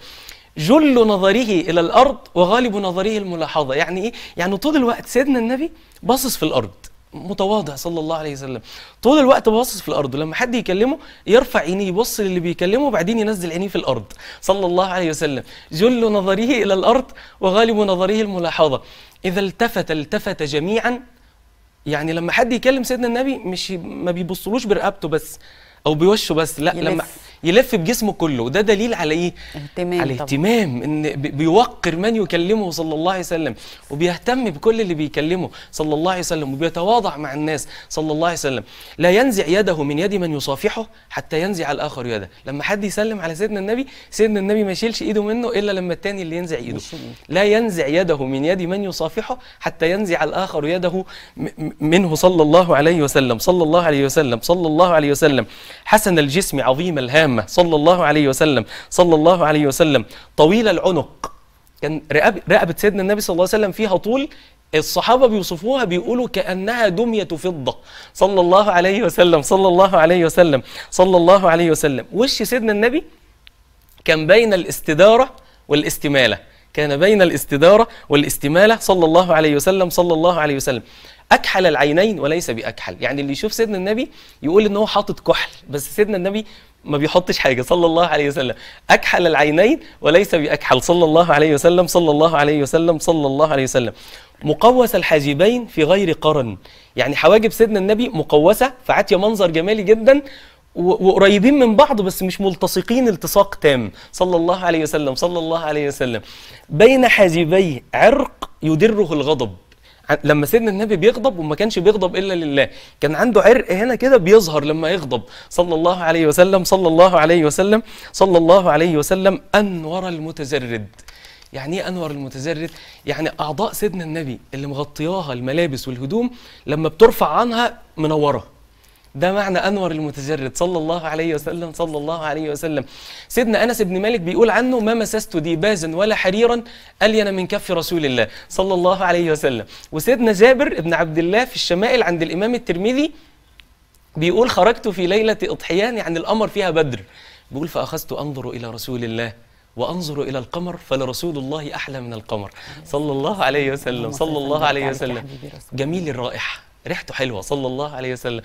جل نظره إلى الأرض وغالب نظره الملاحظة، يعني إيه؟ يعني طول الوقت سيدنا النبي باصص في الأرض، متواضع صلى الله عليه وسلم، طول الوقت باصص في الأرض، ولما حد يكلمه يرفع عينيه يبص للي بيكلمه وبعدين ينزل عينيه في الأرض صلى الله عليه وسلم. جل نظره إلى الأرض وغالب نظره الملاحظة. إذا التفت جميعا، يعني لما حد يكلم سيدنا النبي ما بيبصلوش برقبته بس أو بوشه بس، لا، لما يلف بجسمه كله، وده دليل على ايه؟ على اهتمام، ان بيوقر من يكلمه صلى الله عليه وسلم، وبيهتم بكل اللي بيكلمه صلى الله عليه وسلم، وبيتواضع مع الناس صلى الله عليه وسلم. لا ينزع يده من يد من يصافحه حتى ينزع الاخر يده. لما حد يسلم على سيدنا النبي ما يشيلش ايده منه الا لما الثاني اللي ينزع ايده. لا ينزع يده من يد من يصافحه حتى ينزع الاخر يده منه صلى الله عليه وسلم صلى الله عليه وسلم صلى الله عليه وسلم. حسن الجسم عظيم الهام صلى الله عليه وسلم صلى الله عليه وسلم. طويل العنق، كان رقبة سيدنا النبي صلى الله عليه وسلم فيها طول، الصحابة بيوصفوها بيقولوا كأنها دمية فضة صلى الله عليه وسلم صلى الله عليه وسلم صلى الله عليه وسلم. وش سيدنا النبي كان بين الاستدارة والاستمالة، كان بين الاستدارة والاستمالة صلى الله عليه وسلم صلى الله عليه وسلم. أكحل العينين وليس بأكحل، يعني اللي يشوف سيدنا النبي يقول إن هو حاطط كحل، بس سيدنا النبي ما بيحطش حاجة صلى الله عليه وسلم. أكحل العينين وليس بأكحل صلى الله عليه وسلم صلى الله عليه وسلم صلى الله عليه وسلم. مقوس الحاجبين في غير قرن، يعني حواجب سيدنا النبي مقوسة فعاتية منظر جمالي جدا، وقريبين من بعض بس مش ملتصقين التصاق تام صلى الله عليه وسلم صلى الله عليه وسلم. بين حاجبيه عرق يدره الغضب، لما سيدنا النبي بيغضب، وما كانش بيغضب إلا لله، كان عنده عرق هنا كده بيظهر لما يغضب صلى الله عليه وسلم صلى الله عليه وسلم صلى الله عليه وسلم. أنور المتزرد، يعني ايه أنور المتزرد؟ يعني أعضاء سيدنا النبي اللي مغطياها الملابس والهدوم لما بترفع عنها منورة، ده معنى أنور المتجرد صلى الله عليه وسلم صلى الله عليه وسلم. سيدنا أنس بن مالك بيقول عنه: ما مسست ديباجا ولا حريرا ألين من كف رسول الله صلى الله عليه وسلم. وسيدنا جابر بن عبد الله في الشمائل عند الإمام الترمذي بيقول: خرجت في ليلة أضحيان، يعني القمر فيها بدر، بيقول: فأخذت أنظر إلى رسول الله وأنظر إلى القمر فلرسول الله أحلى من القمر صلى الله عليه وسلم صلى الله عليه وسلم. جميل الرائحة، ريحته حلوة صلى الله عليه وسلم.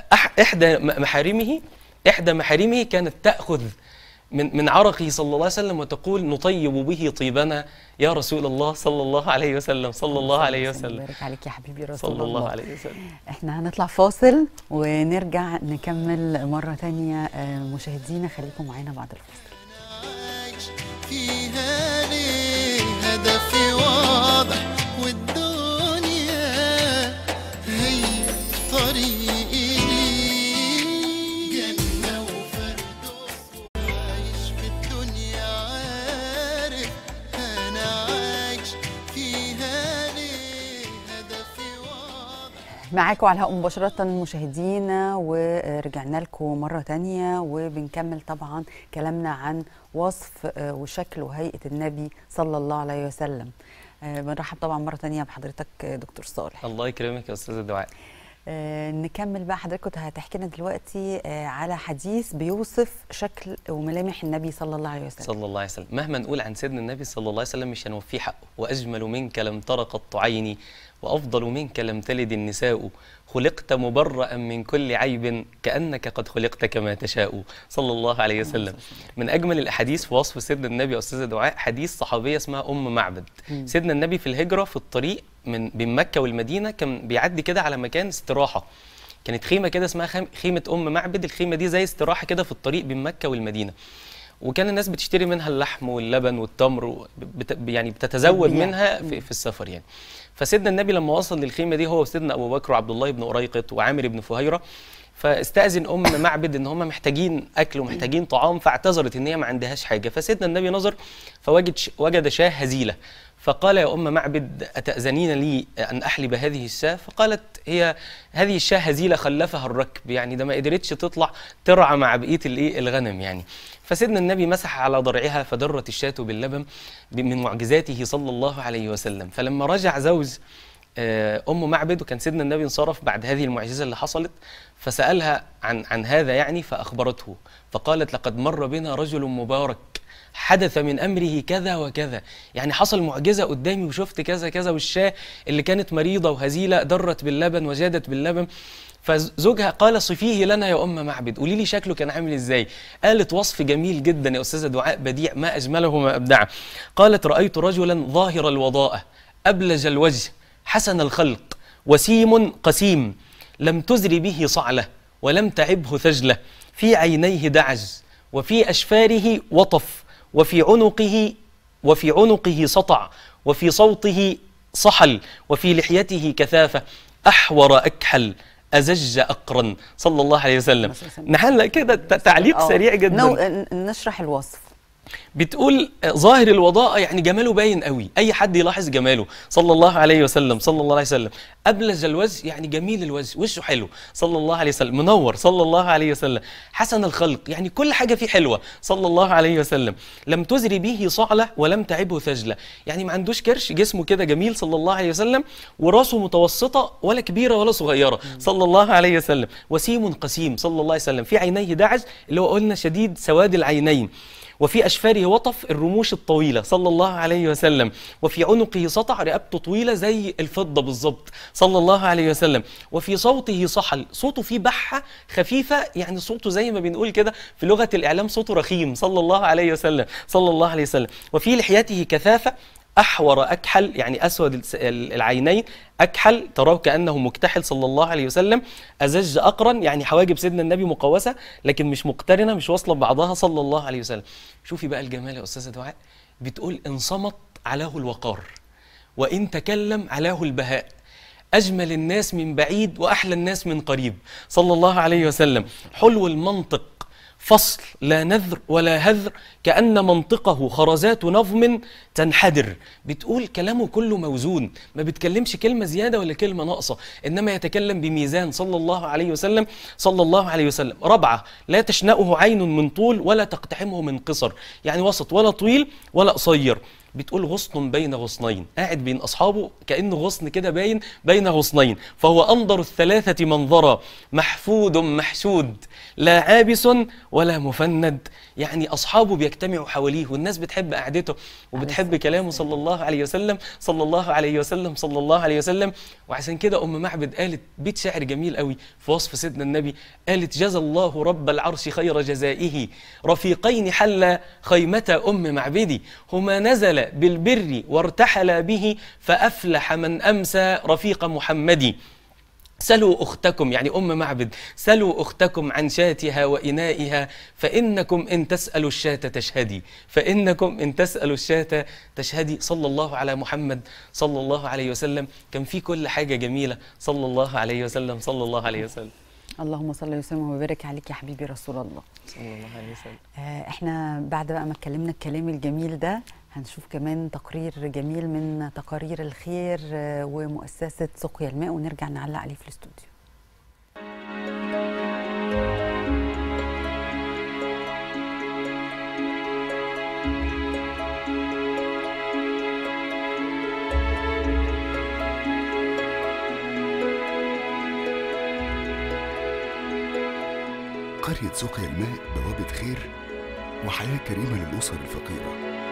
إحدى محارمه كانت تأخذ من عرقه صلى الله عليه وسلم وتقول نطيب به طيبنا يا رسول الله صلى الله عليه وسلم صلى الله عليه وسلم. بارك عليك يا حبيبي رسول الله صلى الله عليه وسلم. احنا هنطلع فاصل ونرجع نكمل مرة تانية. مشاهدينا خليكم معانا بعد الفاصل. فيها ليه هدفي واضح والدنيا هي طريقي ليه جنة وفردوس عايش في الدنيا عارف أنا عايش فيها ليه هدفي واضح. معاكم على الهواء مباشرة مشاهدينا، ورجعنا لكم مرة تانية وبنكمل طبعا كلامنا عن وصف وشكل وهيئة النبي صلى الله عليه وسلم. بنرحب طبعا مرة تانية بحضرتك دكتور صالح. الله يكرمك يا أستاذة دعاء. نكمل بقى. حضرتك كنت هتحكي لنا دلوقتي على حديث بيوصف شكل وملامح النبي صلى الله عليه وسلم. صلى الله عليه وسلم. مهما نقول عن سيدنا النبي صلى الله عليه وسلم مش هنوفيه حقه. وأجمل منك لم تر قط عيني وأفضل منك لم تلد النساء خلقت مبرأ من كل عيب كأنك قد خلقت كما تشاء صلى الله عليه وسلم. من أجمل الأحاديث في وصف سيدنا النبي يا أستاذة دعاء حديث صحابية اسمها أم معبد. سيدنا النبي في الهجرة في الطريق بين مكة والمدينة كان بيعدي كده على مكان استراحة، كانت خيمة كده اسمها خيمة أم معبد. الخيمة دي زي استراحة كده في الطريق بين مكة والمدينة، وكان الناس بتشتري منها اللحم واللبن والتمر يعني بتتزود منها في السفر يعني. فسيدنا النبي لما وصل للخيمة دي هو وسيدنا أبو بكر وعبد الله بن أريقط وعامر بن فهيرة، فاستأذن أم معبد إن هم محتاجين أكل ومحتاجين طعام، فاعتذرت إن هي ما عندهاش حاجة. فسيدنا النبي نظر فوجد شاة هزيلة، فقال يا أم معبد أتأذنين لي أن أحلب هذه الشاة؟ فقالت هذه الشاة هزيلة خلفها الركب، يعني ده ما قدرتش تطلع ترعى مع بقية الغنم يعني. فسيدنا النبي مسح على ضرعها فدرت الشاة باللبن من معجزاته صلى الله عليه وسلم. فلما رجع زوج أم معبد وكان سيدنا النبي انصرف بعد هذه المعجزة اللي حصلت، فسألها عن هذا يعني، فأخبرته فقالت لقد مر بنا رجل مبارك حدث من أمره كذا وكذا، يعني حصل معجزة قدامي وشفت كذا كذا، والشاة اللي كانت مريضة وهزيلة درت باللبن وجادت باللبن. فزوجها قال صفيه لنا يا أم معبد، قولي لي شكله كان عامل إزاي؟ قالت وصف جميل جدا يا أستاذة دعاء بديع ما أجمله وما أبدعه. قالت رأيت رجلا ظاهر الوضاءة أبلج الوجه حسن الخلق وسيم قسيم لم تزر به صعلة ولم تعبه ثجلة، في عينيه دعج وفي أشفاره وطف وفي عنقه سطع وفي صوته صحل وفي لحيته كثافة، أحور أكحل أزج أقرن صلى الله عليه وسلم. نحن كده تعليق سريع جدا نشرح الوصف. بتقول ظاهر الوضاءة يعني جماله باين قوي، أي حد يلاحظ جماله صلى الله عليه وسلم صلى الله عليه وسلم. أبلج الوجه يعني جميل الوجه، وشه حلو صلى الله عليه وسلم، منور صلى الله عليه وسلم. حسن الخلق يعني كل حاجة فيه حلوة صلى الله عليه وسلم. لم تزري به صعلة ولم تعبه ثجلة، يعني ما عندوش كرش، جسمه كده جميل صلى الله عليه وسلم، وراسه متوسطة ولا كبيرة ولا صغيرة صلى الله عليه وسلم. وسيم قسيم صلى الله عليه وسلم، في عينيه دعج اللي هو قلنا شديد سواد العينين، وفي أشفاره وطف الرموش الطويلة صلى الله عليه وسلم، وفي عنقه سطع رقبته طويلة زي الفضة بالظبط صلى الله عليه وسلم، وفي صوته صحل صوته فيه بحة خفيفة، يعني صوته زي ما بنقول كده في لغة الإعلام صوته رخيم صلى الله عليه وسلم صلى الله عليه وسلم. وفي لحيته كثافة، أحور أكحل يعني أسود العينين، أكحل تراه كأنه مكتحل صلى الله عليه وسلم. أزج أقرن يعني حواجب سيدنا النبي مقوسة لكن مش مقترنة، مش واصلة ببعضها صلى الله عليه وسلم. شوفي بقى الجمال يا أستاذة دعاء، بتقول إن صمت علاه الوقار وإن تكلم علاه البهاء، أجمل الناس من بعيد وأحلى الناس من قريب صلى الله عليه وسلم. حلو المنطق فصل لا نذر ولا هذر، كأن منطقه خرزات نظم تنحدر. بتقول كلامه كله موزون، ما بتكلمش كلمة زيادة ولا كلمة ناقصة، إنما يتكلم بميزان صلى الله عليه وسلم صلى الله عليه وسلم. ربعة لا تشنأه عين من طول ولا تقتحمه من قصر، يعني وسط ولا طويل ولا قصير. بتقول غصن بين غصنين، قاعد بين أصحابه كأنه غصن كده باين بين غصنين، فهو أنظر الثلاثة منظرا، محفود محشود، لا عابس ولا مفند. يعني أصحابه بيجتمعوا حواليه، والناس بتحب قعدته وبتحب كلامه صلى الله عليه وسلم صلى الله عليه وسلم صلى الله عليه وسلم. وعشان كده أم معبد قالت بيت شعر جميل قوي في وصف سيدنا النبي، قالت: جزى الله رب العرش خير جزائه، رفيقين حل خيمة أم معبدي، هما نزل بالبر وارتحل به، فأفلح من أمسى رفيق محمد. سلوا أختكم، يعني أم معبد، سلوا أختكم عن شاتها وإنائها، فإنكم إن تسألوا الشاة تشهدي، فإنكم إن تسألوا الشاة تشهدي. صلى الله على محمد صلى الله عليه وسلم، كان في كل حاجة جميلة صلى الله عليه وسلم صلى الله عليه وسلم. اللهم صل وسلم وبارك عليك يا حبيبي رسول الله صلى الله عليه وسلم. احنا بعد بقى ما اتكلمنا الكلام الجميل ده هنشوف كمان تقرير جميل من تقارير الخير ومؤسسة سقيا الماء، ونرجع نعلق عليه في الاستوديو. قرية سقيا الماء بوابة خير وحياة كريمة للأسر الفقيرة.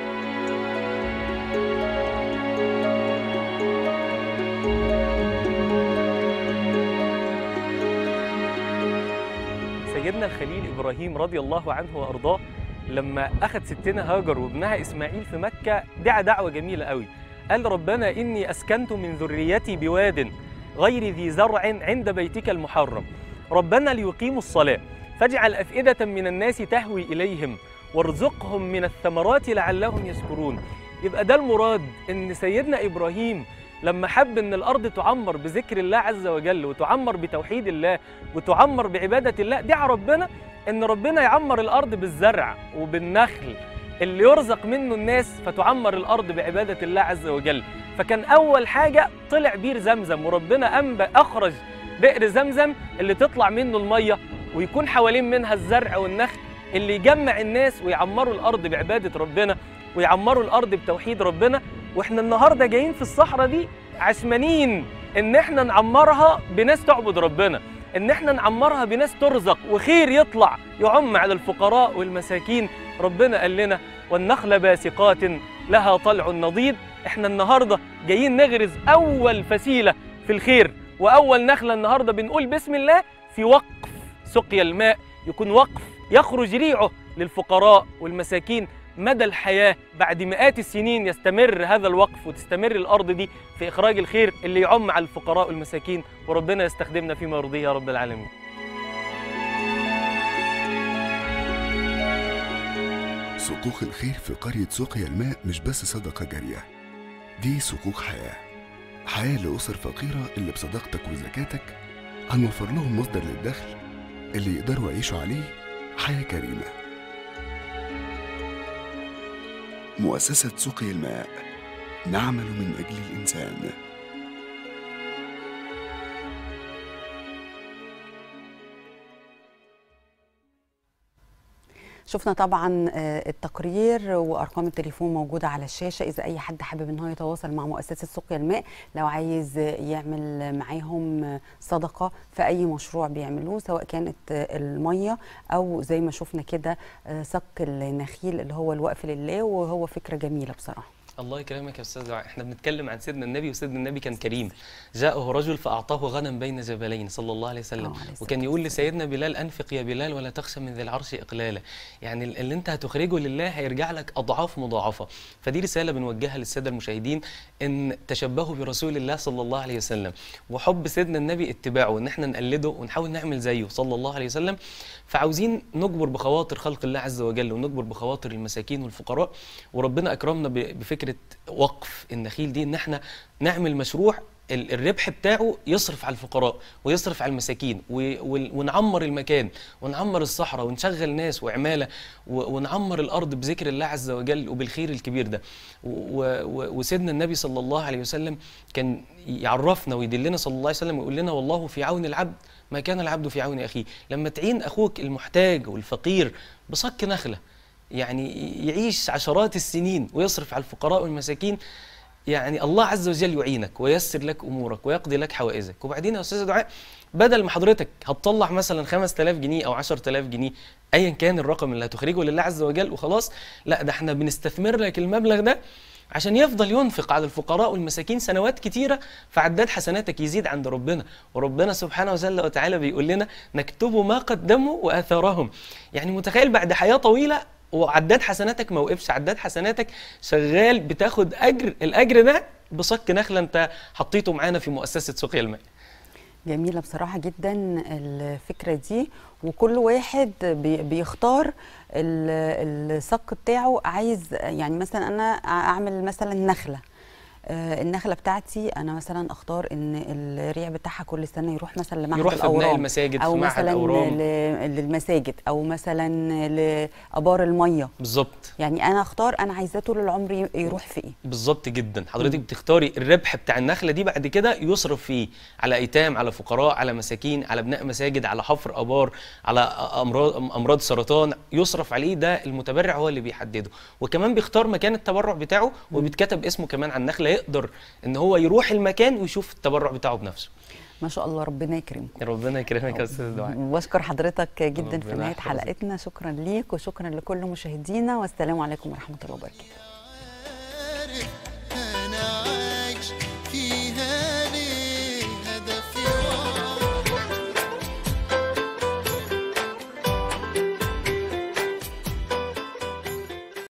سيدنا الخليل إبراهيم رضي الله عنه وأرضاه لما أخذ ستنا هاجر وابنها إسماعيل في مكة دعا دعوة جميلة قوي، قال: ربنا إني أسكنت من ذريتي بواد غير ذي زرع عند بيتك المحرم، ربنا ليقيموا الصلاة فاجعل أفئدة من الناس تهوي إليهم وارزقهم من الثمرات لعلهم يشكرون. يبقى ده المراد، إن سيدنا إبراهيم لما حب إن الأرض تعمر بذكر الله عز وجل وتعمر بتوحيد الله وتعمر بعبادة الله، دعا ربنا إن ربنا يعمر الأرض بالزرع وبالنخل اللي يرزق منه الناس، فتعمر الأرض بعبادة الله عز وجل. فكان أول حاجة طلع بير زمزم، وربنا أخرج بئر زمزم اللي تطلع منه المية ويكون حوالين منها الزرع والنخل اللي يجمع الناس ويعمروا الأرض بعبادة ربنا ويعمروا الأرض بتوحيد ربنا. وإحنا النهاردة جايين في الصحراء دي عشمانين إن إحنا نعمرها بناس تعبد ربنا، إن إحنا نعمرها بناس ترزق وخير يطلع يعم على الفقراء والمساكين. ربنا قال لنا: والنخل باسقات لها طلع نضيد. إحنا النهاردة جايين نغرز أول فسيلة في الخير وأول نخلة النهاردة، بنقول بسم الله في وقف سقيا الماء، يكون وقف يخرج ريعه للفقراء والمساكين مدى الحياة. بعد مئات السنين يستمر هذا الوقف وتستمر الأرض دي في إخراج الخير اللي يعم على الفقراء والمساكين، وربنا يستخدمنا فيما يرضيه يا رب العالمين. صكوك الخير في قرية سقيا الماء مش بس صدقة جارية، دي صكوك حياة، حياة لأسر فقيرة اللي بصدقتك وزكاتك هنوفر لهم مصدر للدخل اللي يقدروا يعيشوا عليه حياة كريمة. مؤسسة سقيا الماء، نعمل من أجل الإنسان. شفنا طبعا التقرير وارقام التليفون موجوده على الشاشه، اذا اي حد حابب ان هو يتواصل مع مؤسسه سقيا الماء لو عايز يعمل معاهم صدقه في اي مشروع بيعملوه، سواء كانت الميه او زي ما شفنا كده صك النخيل اللي هو الوقف لله، وهو فكره جميله بصراحه. الله يكرمك يا استاذ دعاء. احنا بنتكلم عن سيدنا النبي، وسيدنا النبي كان كريم. جاءه رجل فاعطاه غنم بين جبلين صلى الله عليه وسلم، وكان يقول لسيدنا بلال: انفق يا بلال ولا تخشى من ذي العرش اقلالا. يعني اللي انت هتخرجه لله هيرجع لك اضعاف مضاعفه. فدي رساله بنوجهها للساده المشاهدين، ان تشبهوا برسول الله صلى الله عليه وسلم، وحب سيدنا النبي اتباعه، ان احنا نقلده ونحاول نعمل زيه صلى الله عليه وسلم. فعاوزين نجبر بخواطر خلق الله عز وجل ونجبر بخواطر المساكين والفقراء، وربنا اكرمنا بفكره وقف النخيل دي، ان احنا نعمل مشروع الربح بتاعه يصرف على الفقراء ويصرف على المساكين، ونعمر المكان ونعمر الصحراء ونشغل ناس وعماله ونعمر الارض بذكر الله عز وجل وبالخير الكبير ده. وسيدنا النبي صلى الله عليه وسلم كان يعرفنا ويدلنا صلى الله عليه وسلم ويقول لنا: والله في عون العبد ما كان العبد في عون اخيه. لما تعين اخوك المحتاج والفقير بصك نخله، يعني يعيش عشرات السنين ويصرف على الفقراء والمساكين، يعني الله عز وجل يعينك وييسر لك امورك ويقضي لك حوائجك. وبعدين يا استاذه دعاء، بدل ما حضرتك هتطلع مثلا 5000 جنيه او 10000 جنيه ايا كان الرقم اللي هتخرجه لله عز وجل وخلاص، لا ده احنا بنستثمر لك المبلغ ده عشان يفضل ينفق على الفقراء والمساكين سنوات كتيرة، فعداد حسناتك يزيد عند ربنا. وربنا سبحانه وتعالى بيقول لنا نكتب ما قدموا وآثارهم. يعني متخيل بعد حياة طويلة وعداد حسناتك ما وقفش، عداد حسناتك شغال، بتاخد أجر، الأجر ده بصك نخلة أنت حطيته معانا في مؤسسة سقيا الماء. جميلة بصراحة جدا الفكرة دي، وكل واحد بيختار الصك بتاعه. عايز يعني مثلا أنا أعمل مثلا نخلة، النخله بتاعتي انا مثلا اختار ان الريع بتاعها كل سنه يروح مثلا لمعهد يروح في بناء المساجد، او في معهد مثلا أورام. للمساجد، او مثلا لابار الميه. بالظبط. يعني انا اختار انا عايزاه طول العمر يروح في ايه. بالظبط جدا. حضرتك بتختاري الربح بتاع النخله دي بعد كده يصرف فيه على ايتام، على فقراء، على مساكين، على بناء مساجد، على حفر ابار، على امراض سرطان، يصرف عليه. ده المتبرع هو اللي بيحدده، وكمان بيختار مكان التبرع بتاعه وبيتكتب اسمه كمان على النخله، يقدر ان هو يروح المكان ويشوف التبرع بتاعه بنفسه. ما شاء الله، ربنا يكرمك. ربنا يكرمك يا استاذ دعاء. بشكر حضرتك جدا في نهايه حلقتنا. شكرا ليك وشكرا لكل مشاهدينا، والسلام عليكم ورحمه الله وبركاته.